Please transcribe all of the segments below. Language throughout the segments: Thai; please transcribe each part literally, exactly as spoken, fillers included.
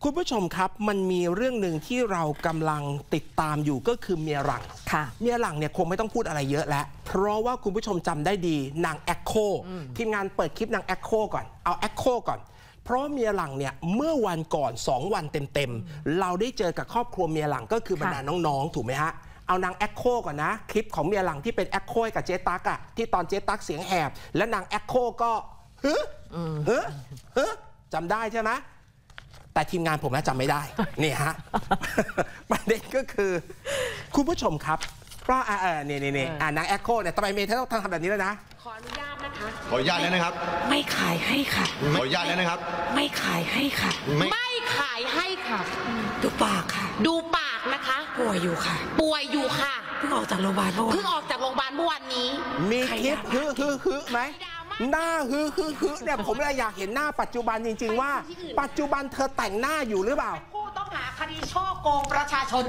คุณผู้ชมครับมันมีเรื่องหนึ่งที่เรากำลังติดตามอยู่ก็คือเมียหลังเมียหลังเนี่ยคงไม่ต้องพูดอะไรเยอะแล้วเพราะว่าคุณผู้ชมจำได้ดีนางแอคโคทีมงานเปิดคลิปนางแอคโคก่อนเอาแอคโคก่อนเพราะเมียหลังเนี่ยเมื่อวันก่อนสองวันเต็มๆเราได้เจอกับครอบครัวเมียหลังก็คือบรรดาน้องๆถูกไหมฮะเอานางแอคโคก่อนนะคลิปของเมียหลังที่เป็นแอคโคกับเจ๊ตั๊กอะที่ตอนเจ๊ตั๊กเสียงแหบและนางแอคโคก็เฮ้อเฮ้อเฮ้อจำได้ใช่ไหมแต่ทีมงานผมนะจำไม่ได้นี่ฮะประเด็นก็คือคุณผู้ชมครับป้าเออเนี่ยเนี่ยอ่านางแอคโคเนี่ยทำไมเมย์ต้องทำแบบนี้แล้วนะขออนุญาตนะคะขออนุญาตแล้วนะครับไม่ขายให้ค่ะขออนุญาตแล้วนะครับไม่ขายให้ค่ะไม่ขายให้ค่ะดูปากค่ะดูปากนะคะป่วยอยู่ค่ะป่วยอยู่ค่ะเพิ่งออกจากโรงพยาบาลเมื่อวานเพิ่งออกจากโรงพยาบาลเมื่อวานนี้มีคลิปฮึฮึฮึไหมหน้าฮึฮึฮึเนี่ยผมเลยอยากเห็นหน้าปัจจุบันจริงๆว่าปัจจุบันเธอแต่งหน้าอยู่หรือเปล่าผู้ต้องหาคดีช่อโกงประชาชน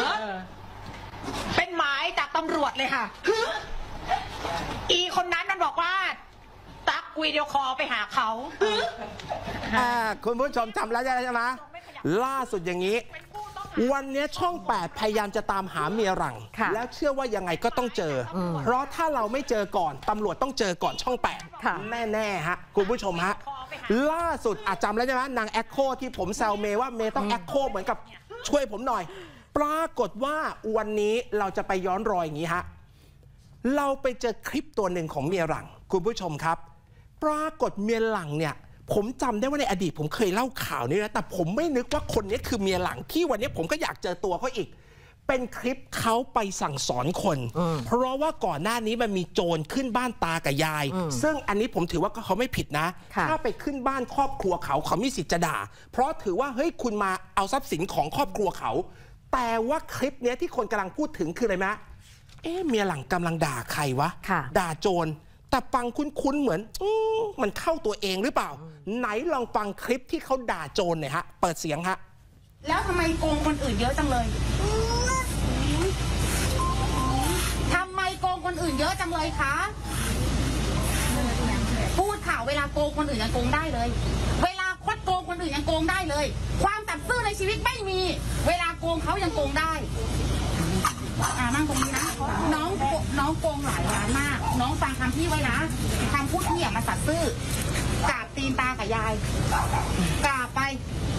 เป็นหมายจากตำรวจเลยค่ะอีคนนั้นมันบอกว่าตั๊กวิดีโอคอลไปหาเขาคุณผู้ชมจำแล้วใช่ไหมล่าสุดอย่างนี้วันนี้ช่องแปดพยายามจะตามหาเมียหลังแล้วเชื่อว่ายังไงก็ต้องเจอเพราะถ้าเราไม่เจอก่อนตำรวจต้องเจอก่อนช่องแปดแน่ๆฮะคุณผู้ชมฮะล่าสุดอาจจำแล้วใช่ไหมนางแอคโคที่ผมแซวเมย์ว่าเมย์ต้องแอคโคเหมือนกับช่วยผมหน่อยปรากฏว่าวันนี้เราจะไปย้อนรอยอย่างนี้ฮะเราไปเจอคลิปตัวหนึ่งของเมียหลังคุณผู้ชมครับปรากฏเมียหลังเนี่ยผมจำได้ว่าในอดีตผมเคยเล่าข่าวนี้นะแต่ผมไม่นึกว่าคนนี้คือเมียหลังที่วันนี้ผมก็อยากเจอตัวเขาอีกเป็นคลิปเขาไปสั่งสอนคนเพราะว่าก่อนหน้านี้มันมีโจรขึ้นบ้านตากับยายซึ่งอันนี้ผมถือว่าเขาไม่ผิดนะถ้าไปขึ้นบ้านครอบครัวเขาเขามีสิทธิ์จะด่าเพราะถือว่าเฮ้ยคุณมาเอาทรัพย์สินของครอบครัวเขาแต่ว่าคลิปนี้ที่คนกำลังพูดถึงคืออะไรไหมเอ๊ะเมียหลังกำลังด่าใครวะด่าโจรแต่ฟังคุ้นๆเหมือนมันเข้าตัวเองหรือเปล่าไหนลองฟังคลิปที่เขาด่าโจรหน่อยฮะเปิดเสียงฮะแล้วทำไมโกงคนอื่นเยอะจังเลยทำไมโกงคนอื่นเยอะจังเลยคะพูดข่าวเวลาโกงคนอื่นยังโกงได้เลยเวลาคดโกงคนอื่นยังโกงได้เลยความสัตย์ซื่อในชีวิตไม่มีเวลาโกงเขายังโกงได้อ่านั่งตรงนี้นะน้องน้องโกงหลายล้านมากน้องฟังคำพี่ไว้นะคำพูดที่อย่ามาสัตย์ซื่อกราบตีนตากับยายกราบไป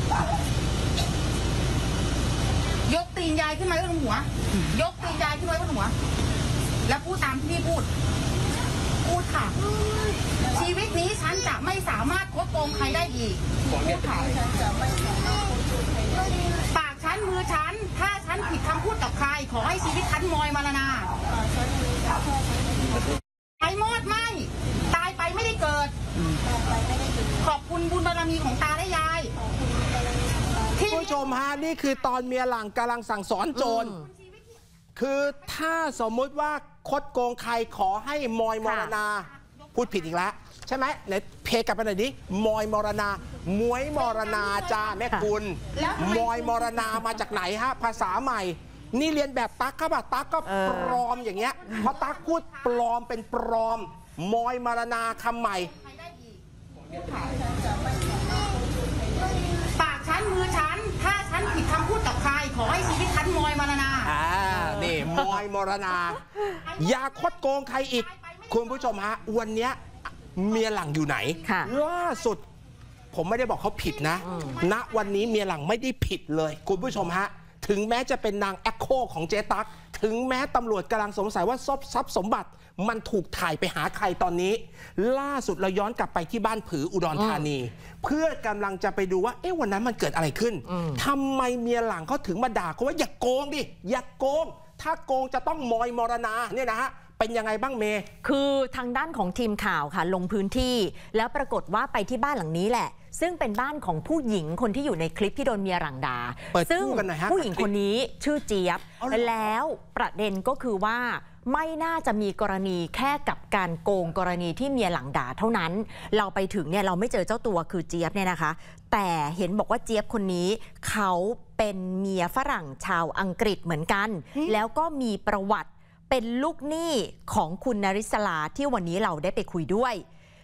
ยกตีนยายขึ้นมาไว้บนหัวยกตีนยายขึ้นไว้บนหัวแล้วพูดตามที่พี่พูดพูดค่ะชีวิตนี้ฉันจะไม่สามารถคดโกงใครได้อีกพูดค่ะปากฉันมือฉันถ้าฉันผิดคำพูดกับใครขอให้ชีวิตฉันมอยมรณาไอ้มอดไหมตายไปไม่ได้เกิดขอบคุณบุญบารมีของตาและยายคุณผู้ชมฮะนี่คือตอนเมียหลังกำลังสั่งสอนโจรคือถ้าสมมุติว่าคดโกงใครขอให้มอยมรณาพูดผิดอีกแล้วใช่ไหมในเพจกับไปหน่อยดิมอยมรณามวยมรณาจ้าแม่คุณมอยมรณามาจากไหนฮะภาษาใหม่นี่เรียนแบบตั๊กครับอ่ะตั๊กก็ปลอมอย่างเงี้ยเพราะตั๊กพูดปลอมเป็นปลอมมอยมรณาคำใหม่ปากฉันมือฉันถ้าฉันผิดคำพูดกับใครขอให้ชีวิตฉันมอยมรณาอ่านี่มอยมรณาอย่าคดโกงใครอีกคุณผู้ชมฮะวันเนี้ยเมียหลังอยู่ไหนล่าสุดผมไม่ได้บอกเขาผิดนะณวันนี้เมียหลังไม่ได้ผิดเลยคุณผู้ชมฮะถึงแม้จะเป็นนางแอคโคของเจ๊ตั๊กถึงแม้ตำรวจกำลังสงสัยว่าทรัพย์สมบัติมันถูกถ่ายไปหาใครตอนนี้ล่าสุดเราย้อนกลับไปที่บ้านผืออุดรธานีเพื่อกำลังจะไปดูว่าเอ๊ะวันนั้นมันเกิดอะไรขึ้นทำไมเมียหลังเขาถึงมาด่าเขาว่าอย่าโกงดิอย่าโกงถ้าโกงจะต้องมอยมรณาเนี่ยนะฮะเป็นยังไงบ้างเมย์คือทางด้านของทีมข่าวค่ะลงพื้นที่แล้วปรากฏว่าไปที่บ้านหลังนี้แหละซึ่งเป็นบ้านของผู้หญิงคนที่อยู่ในคลิปที่โดนเมียหลังด่าซึ่งผู้หญิงคนนี้ชื่อเจี๊ยบแล้วประเด็นก็คือว่าไม่น่าจะมีกรณีแค่กับการโกงกรณีที่เมียหลังด่าเท่านั้นเราไปถึงเนี่ยเราไม่เจอเจ้าตัวคือเจี๊ยบเนี่ยนะคะแต่เห็นบอกว่าเจี๊ยบคนนี้เขาเป็นเมียฝรั่งชาวอังกฤษเหมือนกันแล้วก็มีประวัติเป็นลูกหนี้ของคุณนริศราที่วันนี้เราได้ไปคุยด้วย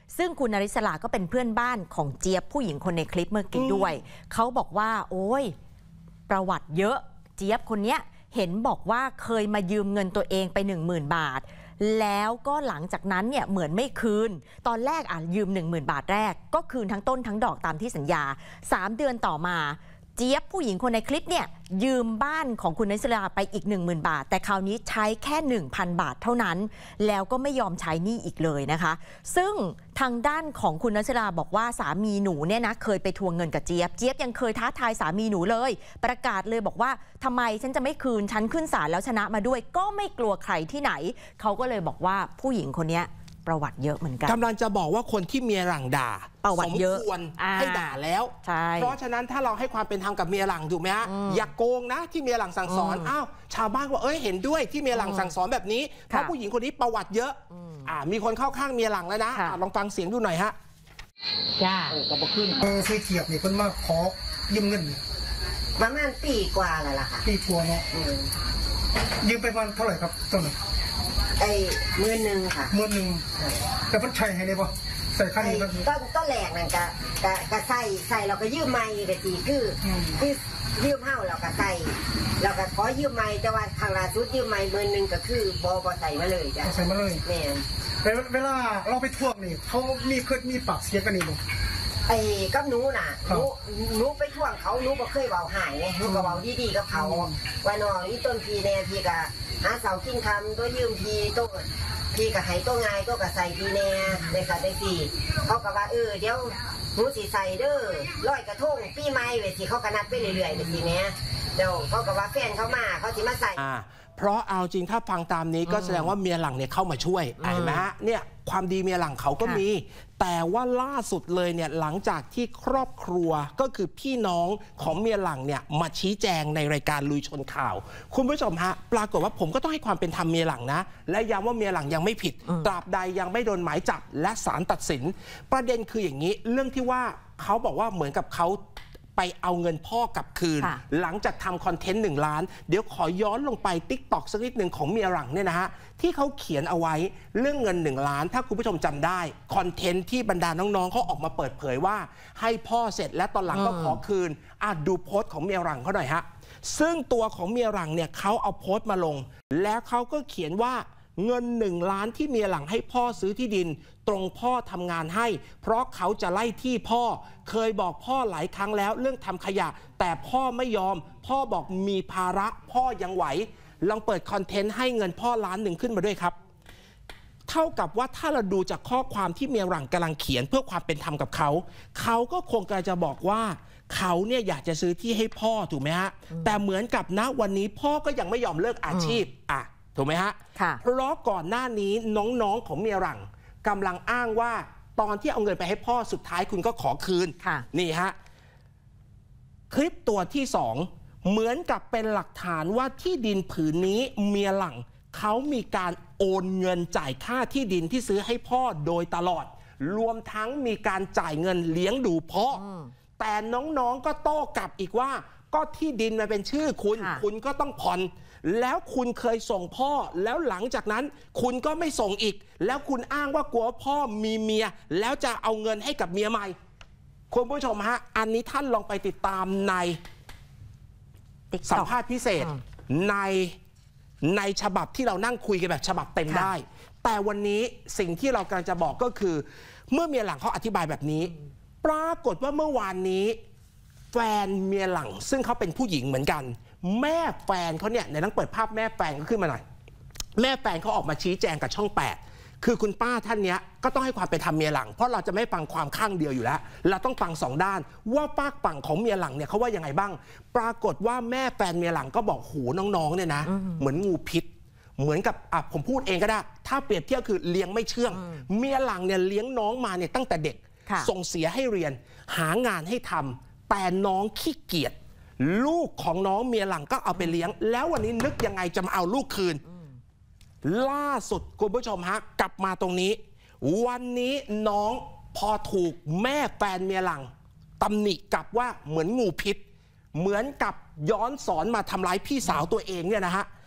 ซึ่งคุณนริศราก็เป็นเพื่อนบ้านของเจี๊ยบผู้หญิงคนในคลิปเมื่อกี้ด้วยเขาบอกว่าโอ้ยประวัติเยอะเจี๊ยบคนเนี้ยเห็นบอกว่าเคยมายืมเงินตัวเองไป หนึ่งหมื่น บาทแล้วก็หลังจากนั้นเนี่ยเหมือนไม่คืนตอนแรกอ่ะยืม หนึ่งหมื่น บาทแรกก็คืนทั้งต้นทั้งดอกตามที่สัญญาสามเดือนต่อมาเจี๊ยบผู้หญิงคนในคลิปเนี่ยยืมบ้านของคุณนริศราไปอีก หนึ่งหมื่น บาทแต่คราวนี้ใช้แค่ หนึ่งพัน บาทเท่านั้นแล้วก็ไม่ยอมใช้หนี้อีกเลยนะคะซึ่งทางด้านของคุณนริศราบอกว่าสามีหนูเนี่ยนะเคยไปทวงเงินกับเจี๊ยบเจี๊ยบยังเคยท้าทายสามีหนูเลยประกาศเลยบอกว่าทำไมฉันจะไม่คืนฉันขึ้นศาลแล้วชนะมาด้วยก็ไม่กลัวใครที่ไหนเขาก็เลยบอกว่าผู้หญิงคนนี้ประวัติเยอะเหมือนกันกำลังจะบอกว่าคนที่เมียหลังด่าประวัติเยอะสมควรให้ด่าแล้วเพราะฉะนั้นถ้าเราให้ความเป็นธรรมกับเมียหลังถูกไหมฮะอย่าโกงนะที่เมียหลังสั่งสอนอ้าวชาวบ้านว่าเอ้ยเห็นด้วยที่เมียหลังสั่งสอนแบบนี้เพราะผู้หญิงคนนี้ประวัติเยอะอ่ามีคนเข้าข้างเมียหลังแล้วนะลองฟังเสียงดูหน่อยฮะจ้าเออก็บ่ขึ้นเออซื้อเทียบนี่เพิ่นมาขอยืมเงินประมาณปีกว่าแล้วล่ะค่ะปีทัวเนาะยืมไปประมาณเท่าไหร่ครับต้นนึงไอ้หมื่นหนึ่งค่ะหมื่นหนึ่งแต่เพิ่นใช้ให้ได้บ่ใส่ค่านี้ก็ก็ก็แหลกนั่นก็ก็ก็ใส่ใส่เราก็ยืมใหม่ก็สิคือคือยืมเฮาเราก็ใส่เราก็ขอยืมใหม่แต่ว่าครั้งล่าสุดยืมใหม่หมื่นหนึ่งก็คือบ่บ่ใส่มาเลยจ้ะใส่มาเลยแม่นเวลาเราไปทวงนี่เขามีเคยมีปากเสียกันนี่บ่ไอ้กับหนูน่ะหนูหนูไปทวงเขาหนูบ่เคยเว้าหายไงหนูก็เว้าดีๆกับเขาว่าน้องอีต้นพี่แน่พี่ก็หาเสากินคำตัวยืมพี่ตัวพี่ก็ให้ตัวง่ายตัวก็ใส่พี่แน่ในสัตว์ได้สี่เขาก็ว่าเออเดี๋ยวหนูสิใส่เด้อร้อยกระทงปีใหม่เวทีเขาก็นัดไปเรื่อยๆไปทีเนี้ยเดี๋ยวเขาก็ว่าแฟนเขามาเขาสิมาใส่เพราะเอาจริงถ้าฟังตามนี้ก็แสดงว่าเมียหลังเนี่ยเข้ามาช่วยเห็นไหมฮะเนี่ยความดีเมียหลังเขาก็มีแต่ว่าล่าสุดเลยเนี่ยหลังจากที่ครอบครัวก็คือพี่น้องของเมียหลังเนี่ยมาชี้แจงในรายการลุยชนข่าวคุณผู้ชมฮะปรากฏว่าผมก็ต้องให้ความเป็นธรรมเมียหลังนะและย้ำว่าเมียหลังยังไม่ผิดตราบใดยังไม่โดนหมายจับและศาลตัดสินประเด็นคืออย่างนี้เรื่องที่ว่าเขาบอกว่าเหมือนกับเขาไปเอาเงินพ่อกลับคืนหลังจากทำคอนเทนต์หนึ่งล้านเดี๋ยวขอย้อนลงไปติ๊กต็อกสักนิดหนึ่งของเมียหลังเนี่ยนะฮะที่เขาเขียนเอาไว้เรื่องเงินหนึ่งล้านถ้าคุณผู้ชมจำได้คอนเทนต์ที่บรรดาน้องๆเขาออกมาเปิดเผยว่าให้พ่อเสร็จและตอนหลังก็ขอคืนอ่ะดูโพสต์ของเมียหลังเขาหน่อยฮะซึ่งตัวของเมียหลังเนี่ยเขาเอาโพสต์มาลงแล้วเขาก็เขียนว่าเงินหนึ่งล้านที่เมียหลังให้พ่อซื้อที่ดินตรงพ่อทำงานให้เพราะเขาจะไล่ที่พ่อเคยบอกพ่อหลายครั้งแล้วเรื่องทำขยะแต่พ่อไม่ยอมพ่อบอกมีภาระพ่อยังไหวลองเปิดคอนเทนต์ให้เงินพ่อล้านหนึ่งขึ้นมาด้วยครับเท่ากับว่าถ้าเราดูจากข้อความที่เมียหลังกำลังเขียนเพื่อความเป็นธรรมกับเขาเขาก็คงจะบอกว่าเขาเนี่ยอยากจะซื้อที่ให้พ่อถูกไหมฮะแต่เหมือนกับณวันนี้พ่อก็ยังไม่ยอมเลิกอาชีพอ่ะถูกไหมฮะเพราะก่อนหน้านี้น้องๆของเมียหลังกำลังอ้างว่าตอนที่เอาเงินไปให้พ่อสุดท้ายคุณก็ขอคืนนี่ฮะคลิปตัวที่สองเหมือนกับเป็นหลักฐานว่าที่ดินผืนนี้เมียหลังเขามีการโอนเงินจ่ายค่าที่ดินที่ซื้อให้พ่อโดยตลอดรวมทั้งมีการจ่ายเงินเลี้ยงดูพ่อแต่น้องๆก็โต้กลับอีกว่าก็ที่ดินมันเป็นชื่อคุณคุณก็ต้องผ่อนแล้วคุณเคยส่งพ่อแล้วหลังจากนั้นคุณก็ไม่ส่งอีกแล้วคุณอ้างว่ากลัวพ่อมีเมียแล้วจะเอาเงินให้กับเมียใหม่คุณผู้ชมฮะอันนี้ท่านลองไปติดตามในสัมภาษณ์พิเศษในในฉบับที่เรานั่งคุยกันแบบฉบับเต็มได้แต่วันนี้สิ่งที่เรากำลังจะบอกก็คือเมื่อเมียหลังเขาอธิบายแบบนี้ปรากฏว่าเมื่อวานนี้แฟนเมียหลังซึ่งเขาเป็นผู้หญิงเหมือนกันแม่แฟนเขาเนี่ยในต้องเปิดภาพแม่แฟนก็ขึ้นมาหน่อยแม่แฟนเขาออกมาชี้แจงกับช่องแปดคือคุณป้าท่านนี้ก็ต้องให้ความเป็นธรรมเมียหลังเพราะเราจะไม่ฟังความข้างเดียวอยู่แล้วเราต้องฟังสองด้านว่าฝากฝั่งของเมียหลังเนี่ยเขาว่ายังไงบ้างปรากฏว่าแม่แฟนเมียหลังก็บอกหูน้องๆเนี่ยนะเหมือนงูพิษเหมือนกับอ่ะผมพูดเองก็ได้ถ้าเปรียบเทียบคือเลี้ยงไม่เชื่องเมียหลังเนี่ยเลี้ยงน้องมาเนี่ยตั้งแต่เด็กส่งเสียให้เรียนหางานให้ทำแต่น้องขี้เกียจลูกของน้องเมียหลังก็เอาไปเลี้ยงแล้ววันนี้นึกยังไงจะมาเอาลูกคืนล่าสุดคุณผู้ชมฮะกลับมาตรงนี้วันนี้น้องพอถูกแม่แฟนเมียหลังตำหนิกลับว่าเหมือนงูพิษเหมือนกับย้อนสอนมาทำร้ายพี่สาวตัวเองเนี่ยนะฮะ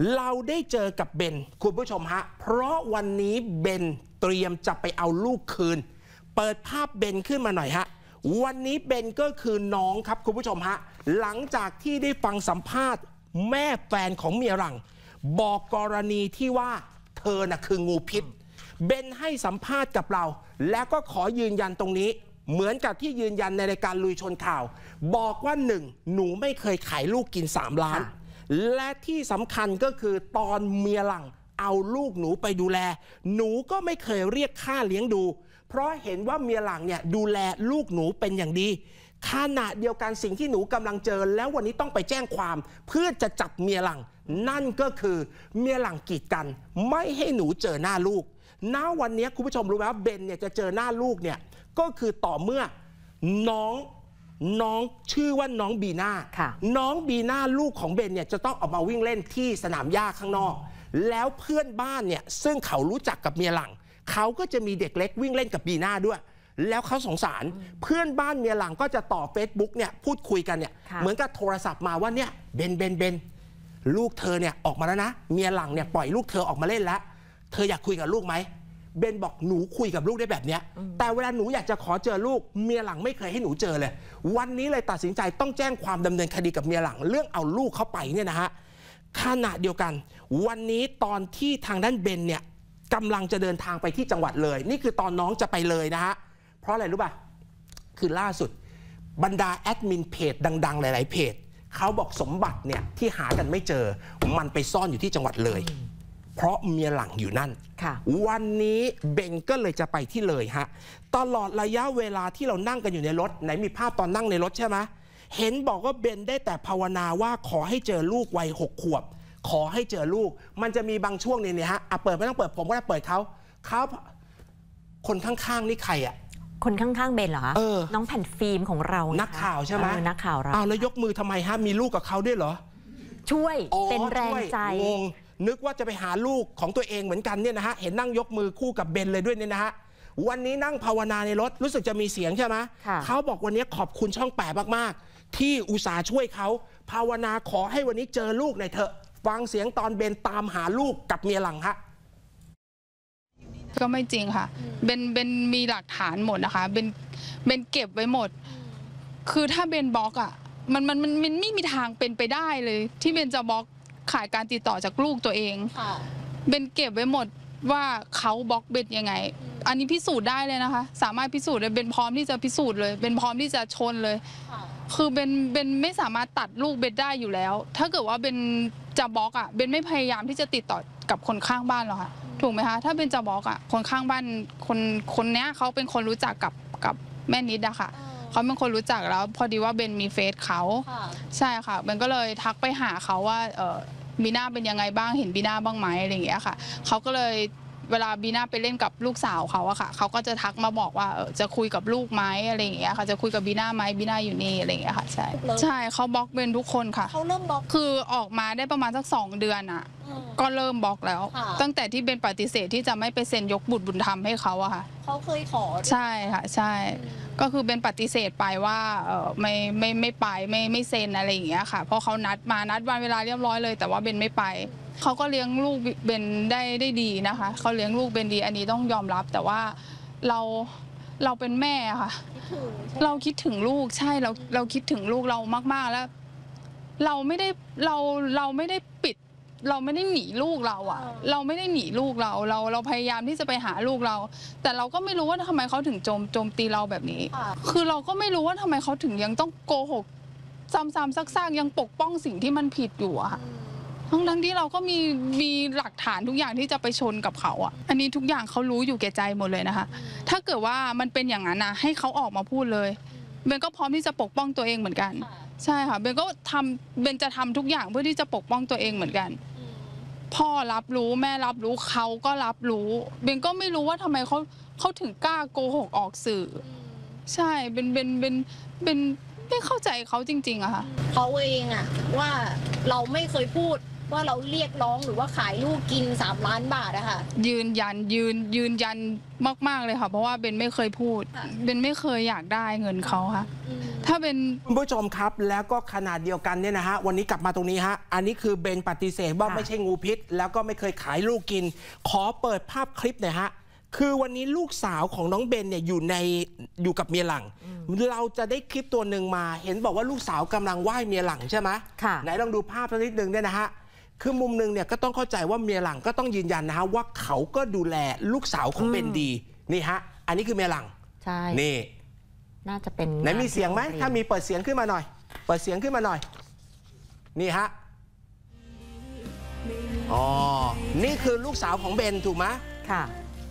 เราได้เจอกับเบนคุณผู้ชมฮะเพราะวันนี้เบนเตรียมจะไปเอาลูกคืนเปิดภาพเบนขึ้นมาหน่อยฮะวันนี้เบนก็คือน้องครับคุณผู้ชมฮะหลังจากที่ได้ฟังสัมภาษณ์แม่แฟนของเมียหลังบอกกรณีที่ว่าเธอน่ะคืองูพิษเบนให้สัมภาษณ์กับเราแล้วก็ขอยืนยันตรงนี้เหมือนกับที่ยืนยันในรายการลุยชนข่าวบอกว่าหนึ่งหนูไม่เคยขายลูกกินสามล้านและที่สำคัญก็คือตอนเมียหลังเอาลูกหนูไปดูแลหนูก็ไม่เคยเรียกค่าเลี้ยงดูเพราะเห็นว่าเมียหลังเนี่ยดูแลลูกหนูเป็นอย่างดีขณะเดียวกันสิ่งที่หนูกำลังเจอแล้ววันนี้ต้องไปแจ้งความเพื่อจะจับเมียหลังนั่นก็คือเมียหลังกีดกันไม่ให้หนูเจอหน้าลูกณวันนี้คุณผู้ชมรู้ไหมว่าเบนเนี่ยจะเจอหน้าลูกเนี่ยก็คือต่อเมื่อน้องน้องชื่อว่าน้องบีน่าน้องบีน่าลูกของเบนเนี่ยจะต้องออกมาวิ่งเล่นที่สนามหญ้าข้างนอกแล้วเพื่อนบ้านเนี่ยซึ่งเขารู้จักกับเมียหลังเขาก็จะมีเด็กเล็กวิ่งเล่นกับบีน่าด้วยแล้วเขาสงสารเพื่อนบ้านเมียหลังก็จะต่อ Facebook เนี่ยพูดคุยกันเนี่ยเหมือนกับโทรศัพท์มาว่าเนี่ยเบนเบนเบนลูกเธอเนี่ยออกมาแล้วนะเมียหลังเนี่ยปล่อยลูกเธอออกมาเล่นแล้วเธออยากคุยกับลูกไหมเบนบอกหนูคุยกับลูกได้แบบนี้แต่เวลาหนูอยากจะขอเจอลูกเมียหลังไม่เคยให้หนูเจอเลยวันนี้เลยตัดสินใจต้องแจ้งความดำเนินคดีกับเมียหลังเรื่องเอาลูกเข้าไปเนี่ยนะฮะขณะเดียวกันวันนี้ตอนที่ทางด้านเบนเนี่ยกำลังจะเดินทางไปที่จังหวัดเลยนี่คือตอนน้องจะไปเลยนะฮะเพราะอะไรรู้ป่ะคือล่าสุดบรรดาแอดมินเพจดังๆหลายๆเพจเขาบอกสมบัติเนี่ยที่หากันไม่เจอมันไปซ่อนอยู่ที่จังหวัดเลยเพราะเมียหลังอยู่นั่นวันนี้เบนก็เลยจะไปที่เลยฮะตลอดระยะเวลาที่เรานั่งกันอยู่ในรถไหนมีภาพตอนนั่งในรถใช่ไหมเห็นบอกว่าเบนได้แต่ภาวนาว่าขอให้เจอลูกวัยหกขวบขอให้เจอลูกมันจะมีบางช่วงเนี่ยฮะอ่ะเปิดไม่ต้องเปิดผมก็ได้เปิดเขาเขาคนข้างๆนี่ใครอ่ะคนข้างๆเบนเหรอเออน้องแผ่นฟิล์มของเรานักข่าวใช่ไหมนักข่าวเราอ้าวแล้วยกมือทำไมฮะมีลูกกับเขาด้วยเหรอช่วยเป็นแรงใจงงนึกว่าจะไปหาลูกของตัวเองเหมือนกันเนี่ยนะฮะเห็นนั่งยกมือคู่กับเบนเลยด้วยเนี่ยนะฮะวันนี้นั่งภาวนาในรถรู้สึกจะมีเสียงใช่ไหมเขาบอกวันนี้ขอบคุณช่องแปดมากๆที่อุตส่าห์ช่วยเขาภาวนาขอให้วันนี้เจอลูกหน่อยเถอะฟังเสียงตอนเบนตามหาลูกกับเมียหลังฮะก็ไม่จริงค่ะเบนเบนมีหลักฐานหมดนะคะเบนเบนเก็บไว้หมดคือถ้าเบนบล็อกอ่ะมันมันมันมันไม่มีทางเป็นไปได้เลยที่เบนจะบล็อกขาดการติดต่อจากลูกตัวเองเบนเก็บไว้หมดว่าเขาบล็อกเบนยังไงอันนี้พิสูจน์ได้เลยนะคะสามารถพิสูจน์เลยเบนพร้อมที่จะพิสูจน์เลยเบนพร้อมที่จะชนเลยคือเบนเบนไม่สามารถตัดลูกเบนได้อยู่แล้วถ้าเกิดว่าเบนจะบล็อกอ่ะเบนไม่พยายามที่จะติดต่อกับคนข้างบ้านหรอกค่ะถูกไหมคะถ้าเบนจะบล็อกอ่ะคนข้างบ้านคนคนนี้เขาเป็นคนรู้จักกับกับแม่นิดอะค่ะเขาเป็นคนรู้จักแล้วพอดีว่าเบนมีเฟซเขาใช่ค่ะเบนก็เลยทักไปหาเขาว่าเออบีน่าเป็นยังไงบ้างเห็นบีน่าบ้างไหมอะไรอย่างเงี้ยค่ะเขาก็เลยเวลาบีน่าไปเล่นกับลูกสาวเขาอะค่ะเขาก็จะทักมาบอกว่าเออจะคุยกับลูกไหมอะไรอย่างเงี้ยค่ะจะคุยกับบีน่าไหมบีน่าอยู่นี่อะไรอย่างเงี้ยค่ะใช่ใช่เขาบล็อกเบนทุกคนค่ะเขาเริ่มบล็อกคือออกมาได้ประมาณสักสองเดือนอะก็เริ่มบล็อกแล้วตั้งแต่ที่เบนปฏิเสธที่จะไม่ไปเซ็นยกบุตรบุญธรรมให้เขาอะค่ะเขาเคยขอใช่ค่ะใช่ก็คือเป็นปฏิเสธไปว่าเออไม่ไม่ไม่ไปไม่ไม่เซ็นอะไรอย่างเงี้ยค่ะเพราะเขานัดมานัดวันเวลาเรียบร้อยเลยแต่ว่าเบนไม่ไปเขาก็เลี้ยงลูกเบนได้ได้ดีนะคะเขาเลี้ยงลูกเบนดีอันนี้ต้องยอมรับแต่ว่าเราเราเป็นแม่ค่ะเราคิดถึงลูกใช่เราเราคิดถึงลูกเรามากๆแล้วเราไม่ได้เราเราไม่ได้ปิดเราไม่ได้หนีลูกเราอะเราไม่ได้หนีลูกเราเราเราพยายามที่จะไปหาลูกเราแต่เราก็ไม่รู้ว่าทำไมเขาถึงโจมโจมตีเราแบบนี้คือเราก็ไม่รู้ว่าทำไมเขาถึงยังต้องโกหกซ้ำๆซักๆยังปกป้องสิ่งที่มันผิดอยู่อะทั้งทั้งที่เราก็มีมีหลักฐานทุกอย่างที่จะไปชนกับเขาอะอันนี้ทุกอย่างเขารู้อยู่แก่ใจหมดเลยนะคะถ้าเกิดว่ามันเป็นอย่างนั้นนะให้เขาออกมาพูดเลยเบนก็พร้อมที่จะปกป้องตัวเองเหมือนกันใช่ค่ะเบนก็ทำเบนจะทำทุกอย่างเพื่อที่จะปกป้องตัวเองเหมือนกันพ่อรับรู้แม่รับรู้เขาก็รับรู้เบนก็ไม่รู้ว่าทำไมเขาเขาถึงกล้าโกหกออกสื่อใช่เบนเบนเบนเบนไม่เข้าใจเขาจริงๆอะค่ะเขาเองอะว่าเราไม่เคยพูดว่าเราเรียกร้องหรือว่าขายลูกกินสามล้านบาทอะค่ะยืนยันยืนยืนยันมากๆเลยค่ะเพราะว่าเบนไม่เคยพูดเบนไม่เคยอยากได้เงินเขาค่ะถ้าเป็นคุณผู้ชมครับแล้วก็ขนาดเดียวกันเนี่ยนะฮะวันนี้กลับมาตรงนี้ฮะอันนี้คือเบนปฏิเสธว่าไม่ใช่งูพิษแล้วก็ไม่เคยขายลูกกินขอเปิดภาพคลิปหน่อยฮะคือวันนี้ลูกสาวของน้องเบนเนี่ยอยู่ในอยู่กับเมียหลังเราจะได้คลิปตัวหนึ่งมาเห็นบอกว่าลูกสาวกำลังไหว้เมียหลังใช่ไหมไหนลองดูภาพสักนิดหนึ่งเนี่ยนะฮะคือมุมหนึ่งเนี่ยก็ต้องเข้าใจว่าเมียหลังก็ต้องยืนยันนะฮะว่าเขาก็ดูแลลูกสาวของเบนดีนี่ฮะอันนี้คือเมียหลังใช่นี่น่าจะเป็นไหนมีเสียงไหมถ้ามีเปิดเสียงขึ้นมาหน่อยเปิดเสียงขึ้นมาหน่อยนี่ฮะอ๋อนี่คือลูกสาวของเบนถูกไหมค่ะ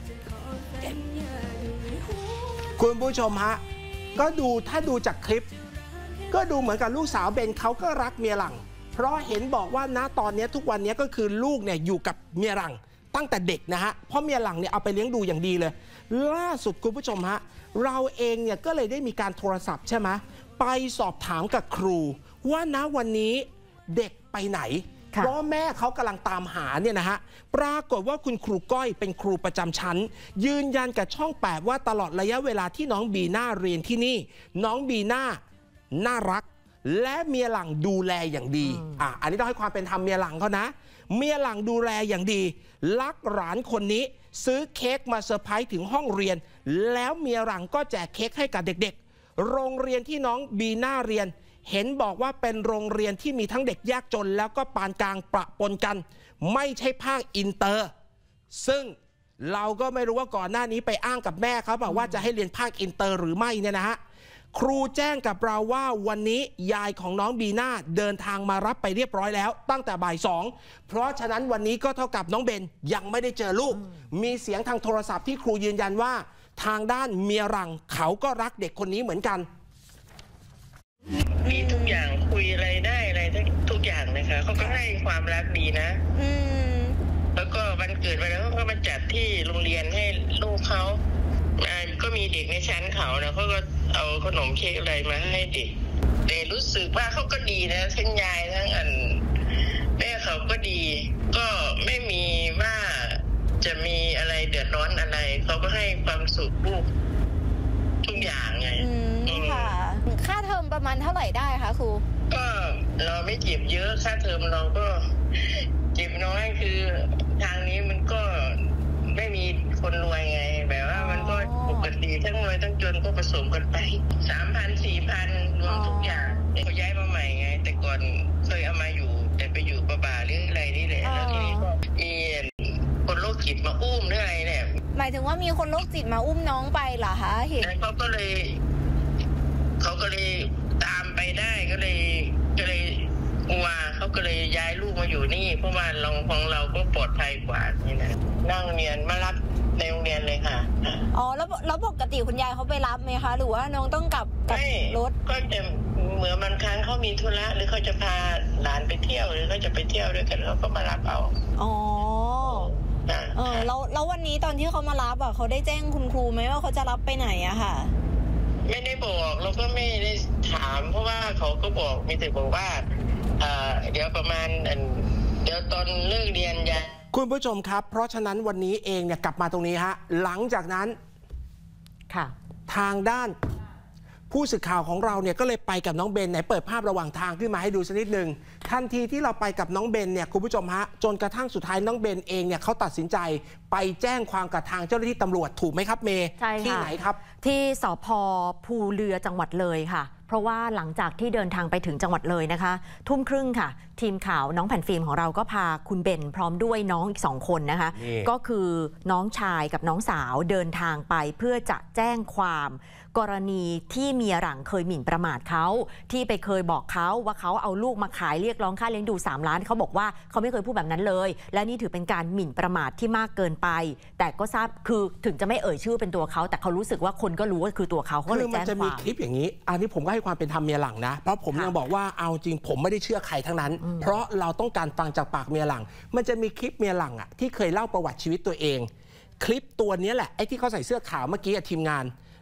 คุณผู้ชมฮะก็ดูถ้าดูจากคลิปก็ดูเหมือนกับลูกสาวเบนเขาก็รักเมียหลังเพราะเห็นบอกว่าณตอนนี้ทุกวันนี้ก็คือลูกเนี่ยอยู่กับเมียหลังตั้งแต่เด็กนะฮะเพราะเมียหลังเนี่ยเอาไปเลี้ยงดูอย่างดีเลยล่าสุดคุณผู้ชมฮะเราเองเนี่ยก็เลยได้มีการโทรศัพท์ใช่ไหมไปสอบถามกับครูว่าณวันนี้เด็กไปไหนเพราะแม่เขากำลังตามหาเนี่ยนะฮะปรากฏว่าคุณครูก้อยเป็นครูประจำชั้นยืนยันกับช่องแปดว่าตลอดระยะเวลาที่น้องบีน่าเรียนที่นี่น้องบีน่าน่ารักและเมียหลังดูแลอย่างดีอ่ะอันนี้ต้องให้ความเป็นธรรมเมียหลังเขานะเมียหลังดูแลอย่างดีรักหลานคนนี้ซื้อเค้กมาเซอร์ไพรส์ถึงห้องเรียนแล้วเมียหลังก็แจกเค้กให้กับเด็กๆโรงเรียนที่น้องบีน่าเรียนเห็นบอกว่าเป็นโรงเรียนที่มีทั้งเด็กยากจนแล้วก็ปานกลางปะปนกันไม่ใช่ภาคอินเตอร์ซึ่งเราก็ไม่รู้ว่าก่อนหน้านี้ไปอ้างกับแม่เขาบอกว่าจะให้เรียนภาคอินเตอร์หรือไม่เนี่ยนะฮะครูแจ้งกับเราว่าวันนี้ยายของน้องบีน่าเดินทางมารับไปเรียบร้อยแล้วตั้งแต่บ่ายสองเพราะฉะนั้นวันนี้ก็เท่ากับน้องเบนยังไม่ได้เจอลูกมีเสียงทางโทรศัพท์ที่ครูยืนยันว่าทางด้านเมียหลังเขาก็รักเด็กคนนี้เหมือนกันมีทุกอย่างคุยอะไรได้อะไรทุกอย่างนะคะเขาก็ให้ความรักดีนะอืมแล้วก็วันเกิดไปแล้วเขาก็มาจัดที่โรงเรียนให้ลูกเขาก็มีเด็กในชั้นเขานะเขาก็เอาขนมเค้กอะไรมาให้เด็กแต่รู้สึกว่าเขาก็ดีนะทั้งยายทั้งอันแม่เขาก็ดีก็ไม่มีว่าจะมีอะไรเดือดร้อนอะไรเขาก็ให้ความสุขลูกทุกอย่างไงค่ะค่าเทอมประมาณเท่าไหร่ได้คะครูก็เราไม่เจ็บเยอะค่าเทอมเราก็เจ็บน้อยคือทางนี้มันก็ไม่มีคนรวยไงแบบว่ามันก็ปกติทั้งรวยทั้งจนก็ผสมกันไปสามพันสี่พันรวมทุกอย่างเขาย้ายมาใหม่ไงแต่ก่อนเคยเอามาอยู่แต่ไปอยู่ประบาหรืออะไรนี่แหละแล้วทีนี้ก็มีคนโรคจิตมาอุ้มหรืออะไรเนี่ยหมายถึงว่ามีคนโรคจิตมาอุ้มน้องไปเหรอคะเห็นเขาก็เลยเขาก็เลยตามไปได้ก็เลยก็เลยกลัวเขาก็เลยย้ายลูกมาอยู่นี่เพราะว่าเราของเราก็ปลอดภัยกว่านี่นะนั่งเรียนมารับในโรงเรียนเลยค่ะอ๋อแล้วแล้วปกติคุณยายเขาไปรับไหมคะหรือว่าน้องต้องกลับกับรถก็จะเหมือนบางครั้งเขามีธุระหรือเขาจะพาหลานไปเที่ยวหรือเขาจะไปเที่ยวด้วยกันเขาก็มารับเอาอ๋อเออแล้วแล้ววันนี้ตอนที่เขามารับอ่ะเขาได้แจ้งคุณครูไหมว่าเขาจะรับไปไหนอะค่ะไม่ได้บอกเราก็ไม่ได้ถามเพราะว่าเขาก็บอกมีแต่บอกว่าเดี๋ยวประมาณเดี๋ยวตอนเลิกเรียนยาคุณผู้ชมครับเพราะฉะนั้นวันนี้เองเนี่ยกลับมาตรงนี้ฮะหลังจากนั้นค่ะทางด้านผู้สื่อข่าวของเราเนี่ยก็เลยไปกับน้องเบนไหนเปิดภาพระหว่างทางขึ้นมาให้ดูสักนิดหนึ่งทันทีที่เราไปกับน้องเบนเนี่ยคุณผู้ชมฮะจนกระทั่งสุดท้ายน้องเบนเองเนี่ยเขาตัดสินใจไปแจ้งความกับทางเจ้าหน้าที่ตำรวจถูกไหมครับเมย์ที่ไหนครับที่สภ.ภูเรือจังหวัดเลยค่ะเพราะว่าหลังจากที่เดินทางไปถึงจังหวัดเลยนะคะทุ่มครึ่งค่ะทีมข่าวน้องแผ่นฟิล์มของเราก็พาคุณเบนพร้อมด้วยน้องอีกสองคนนะคะก็คือน้องชายกับน้องสาวเดินทางไปเพื่อจะแจ้งความกรณีที่เมียหลังเคยหมิ่นประมาทเขาที่ไปเคยบอกเขาว่าเขาเอาลูกมาขายเรียกร้องค่าเลี้ยงดูสามล้านเขาบอกว่าเขาไม่เคยพูดแบบนั้นเลยและนี่ถือเป็นการหมิ่นประมาทที่มากเกินไปแต่ก็ทราบคือถึงจะไม่เอ่ยชื่อเป็นตัวเขาแต่เขารู้สึกว่าคนก็รู้ว่าคือตัวเขาเขาเลยแจ้งความคือมันจะมีคลิปอย่างนี้อันนี้ผมก็ให้ความเป็นธรรมเมียหลังนะเพราะผมยังบอกว่าเอาจริงผมไม่ได้เชื่อใครทั้งนั้นเพราะเราต้องการฟังจากปากเมียหลังมันจะมีคลิปเมียหลังอ่ะที่เคยเล่าประวัติชีวิตตัวเองคลิปตัวนี้แหละไอ้ที่เขาใส่เสื้อขาวเมื่อกี้ทีมงาน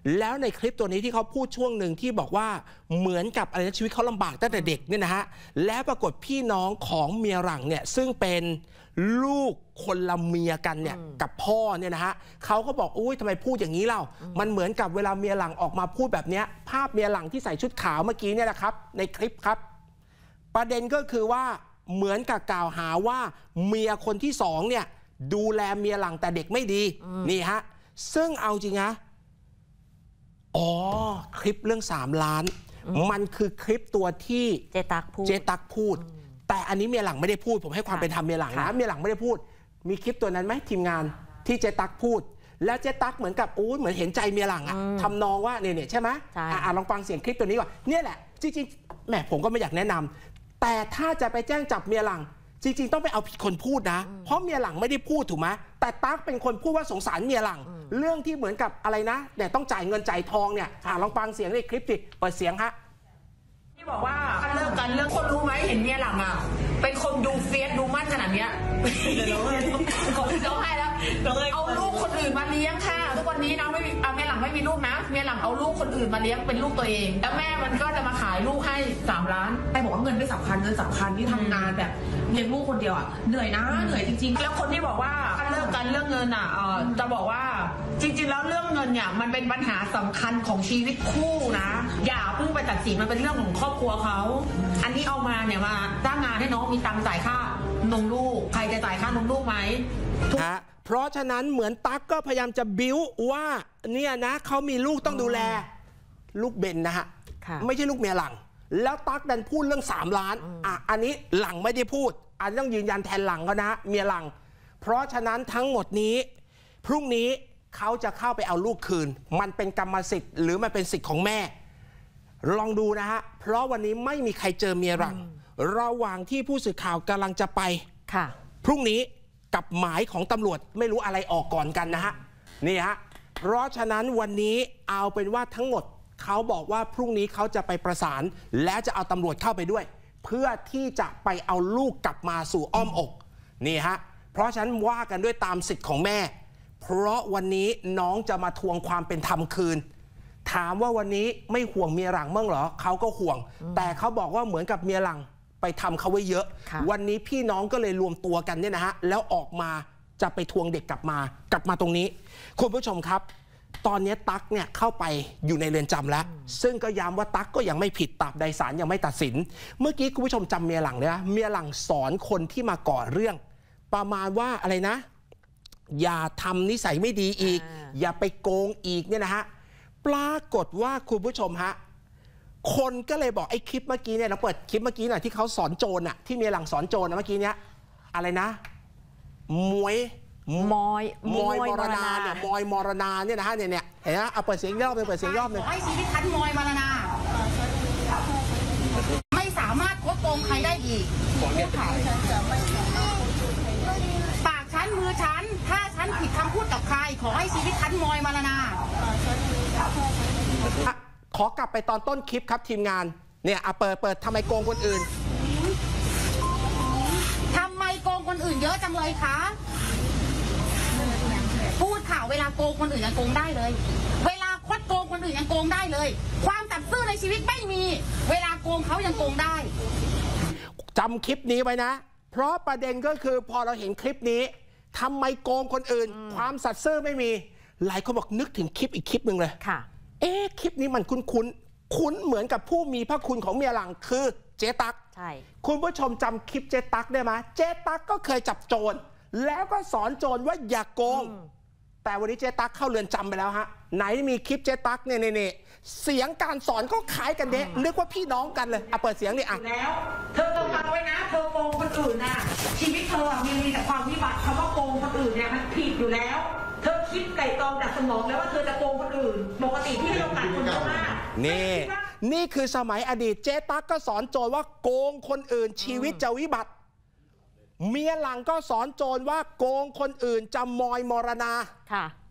แล้วในคลิปตัวนี้ที่เขาพูดช่วงหนึ่งที่บอกว่าเหมือนกับอะไรนะชีวิตเขาลำบากตั้งแต่เด็กเนี่ยนะฮะแล้วปรากฏพี่น้องของเมียหลังเนี่ยซึ่งเป็นลูกคนละเมียกันเนี่ยกับพ่อเนี่ยนะฮะเขาก็บอกอุ้ยทำไมพูดอย่างนี้เล่ามันเหมือนกับเวลาเมียหลังออกมาพูดแบบนี้ภาพเมียหลังที่ใส่ชุดขาวเมื่อกี้เนี่ยนะครับในคลิปครับประเด็นก็คือว่าเหมือนกับกล่าวหาว่าเมียคนที่สองเนี่ยดูแลเมียหลังแต่เด็กไม่ดีนี่ฮะซึ่งเอาจริงนะอ๋อคลิปเรื่องสามล้านมันคือคลิปตัวที่เจตักพูดเจตักพูดแต่อันนี้เมียหลังไม่ได้พูดผมให้ความเป็นธรรมเมียหลังนะเมียหลังไม่ได้พูดมีคลิปตัวนั้นไหมทีมงานที่เจตักพูดแล้วเจตักเหมือนกับอู้เหมือนเห็นใจเมียหลังอะทำนองว่าเนี่ยเนี่ยใช่ไหมอ่าลองฟังเสียงคลิปตัวนี้ก่อนเนี่ยแหละจริงๆแหมผมก็ไม่อยากแนะนำแต่ถ้าจะไปแจ้งจับเมียหลังจริงๆต้องไปเอาผิดคนพูดนะเพราะเมียหลังไม่ได้พูดถูกไหมแต่ตั๊กเป็นคนพูดว่าสงสารเมียหลังเรื่องที่เหมือนกับอะไรนะเนี่ยต้องจ่ายเงินจ่ายทองเนี่ยอ่าลองฟังเสียงในคลิปดิเปิดเสียงฮะที่บอกว่าถ้าเลิกกันเรื่องคนรู้ไหมเห็นเมียหลังอ่ะเป็นคนดูเฟียสดูมั่นขนาดเนี้ยเราให้เราให้แล้วเอาลูกคนอื่นมาเลี้ยงค่ะทุกวันนี้นะไม่มีเอาเมียหลังไม่มีลูกนะเมียหลังเอาลูกคนอื่นมาเลี้ยงเป็นลูกตัวเองแล้วแม่มันก็จะมาขายลูกให้สามล้านไอ้บอกว่าเงินไม่สำคัญเงินสำคัญที่ทำงานแบบเลี้ยงลูกคนเดียวอ่ะเหนื่อยนะเหนื่อยจริงๆแล้วคนที่บอกว่าถ้าเลิกกันเรื่องเงินอ่ะจะบอกว่าจริงๆแล้วเรื่องเงินเนี่ยมันเป็นปัญหาสำคัญของชีวิตคู่นะอย่าเพิ่งไปตัดสินมันเป็นเรื่องของครอบครัวเขาอันนี้เอามาเนี่ยมาจ้างงานให้น้องมีตังค์จ่ายค่านมลูกใครจะจ่ายค่านมลูกไหมฮะเพราะฉะนั้นเหมือนตั๊กก็พยายามจะบิ้วว่าเนี่ยนะเขามีลูกต้องดูแลลูกเบนนะฮะไม่ใช่ลูกเมียหลังแล้วตั๊กดันพูดเรื่องสามล้านอ่ะอันนี้หลังไม่ได้พูดอันต้องยืนยันแทนหลังเขานะเมียหลังเพราะฉะนั้นทั้งหมดนี้พรุ่งนี้เขาจะเข้าไปเอาลูกคืนมันเป็นกรรมสิทธิ์หรือมันเป็นสิทธิ์ของแม่ลองดูนะฮะเพราะวันนี้ไม่มีใครเจอเมียหลังระหว่างที่ผู้สื่อข่าวกำลังจะไปค่ะพรุ่งนี้กับหมายของตำรวจไม่รู้อะไรออกก่อนกันนะฮะนี่ฮะเพราะฉะนั้นวันนี้เอาเป็นว่าทั้งหมดเขาบอกว่าพรุ่งนี้เขาจะไปประสานและจะเอาตำรวจเข้าไปด้วยเพื่อที่จะไปเอาลูกกลับมาสู่อ้อมอกนี่ฮะเพราะฉะนั้นว่ากันด้วยตามสิทธิ์ของแม่เพราะวันนี้น้องจะมาทวงความเป็นธรรมคืนถามว่าวันนี้ไม่ห่วงเมียหลังมั้งเหรอเขาก็ห่วงแต่เขาบอกว่าเหมือนกับเมียหลังไปทำเขาไว้เยอะวันนี้พี่น้องก็เลยรวมตัวกันเนี่ยนะฮะแล้วออกมาจะไปทวงเด็กกลับมากลับมาตรงนี้คุณผู้ชมครับตอนนี้ตั๊กเนี่ยเข้าไปอยู่ในเรือนจำแล้วซึ่งก็ย้ำว่าตั๊กก็ยังไม่ผิดตราบใดศาลยังไม่ตัดสินเมื่อกี้คุณผู้ชมจำเมียหลังเนี่ยเมียหลังสอนคนที่มาก่อเรื่องประมาณว่าอะไรนะอย่าทำนิสัยไม่ดีอีก อ, อย่าไปโกงอีกเนี่ยนะฮะปรากฏว่าคุณผู้ชมฮะคนก็เลยบอกไอ้คลิปเมื่อกี้เนี่ยเราเปิดคลิปเมื่อกี้หน่อยที่เขาสอนโจรน่ะที่เมียหลังสอนโจรนะเมื่อกี้เนี้ยอะไรนะมวยมอยมอยมรณาเนี่ยมอยมรณาเนี่ยนะฮะเนี่ยเนี่ยเห็นไหมเอาเปิดเสียงรอบนึงเปิดเสียงรอบนึงให้ชีวิตทันมอยมรณาไม่สามารถโกงใครได้อีกปากฉันมือฉันถ้าฉันผิดคำพูดกับใครขอให้ชีวิตทันมอยมรณาขอกลับไปตอนต้นคลิปครับทีมงานเนี่ยเปิดเปิดทำไมโกงคนอื่นทำไมโกงคนอื่นเยอะจังเลยคะพูดข่าวเวลาโกงคนอื่นยังโกงได้เลยเวลาคดโกงคนอื่นยังโกงได้เลยความสัตย์ซื่อในชีวิตไม่มีเวลาโกงเขายังโกงได้จำคลิปนี้ไว้นะเพราะประเด็นก็คือพอเราเห็นคลิปนี้ทำไมโกงคนอื่นความสัตย์ซื่อไม่มีหลายคนบอกนึกถึงคลิปอีกคลิปหนึ่งเลยค่ะเอ๊ะคลิปนี้มันคุ้นคุ้นคุ้นเหมือนกับผู้มีพระคุณของเมียหลังคือเจ๊ตั๊กใช่คุณผู้ชมจำคลิปเจ๊ตั๊กได้ไหมเจ๊ตั๊กก็เคยจับโจรแล้วก็สอนโจรว่าอย่าโกงแต่วันนี้เจ๊ตั๊กเข้าเรือนจำไปแล้วฮะไหนมีคลิปเจ๊ตั๊กเนี่ยเนี่ยเสียงการสอนก็คล้ายกันเด้นึกว่าพี่น้องกันเลยอ่ะเปิดเสียงดิอ่ะแล้วเธอต้องฟังไว้นะเธอโกงคนอื่นน่ะชีวิตเธอมีมีแต่ความวิบัติคำว่าโกงคนอื่นเนี่ยมันผิดอยู่แล้วเธอคิดไก่ตองจากสมองแล้วว่าเธอจะโกงคนอื่นปกติที่ให้โอกาสคนเยอะมากนี่นี่คือสมัยอดีตเจ๊ตั๊กก็สอนโจรว่าโกงคนอื่นชีวิตจะวิบัติเมียหลังก็สอนโจรว่าโกงคนอื่นจะมอยมรณาค่ะ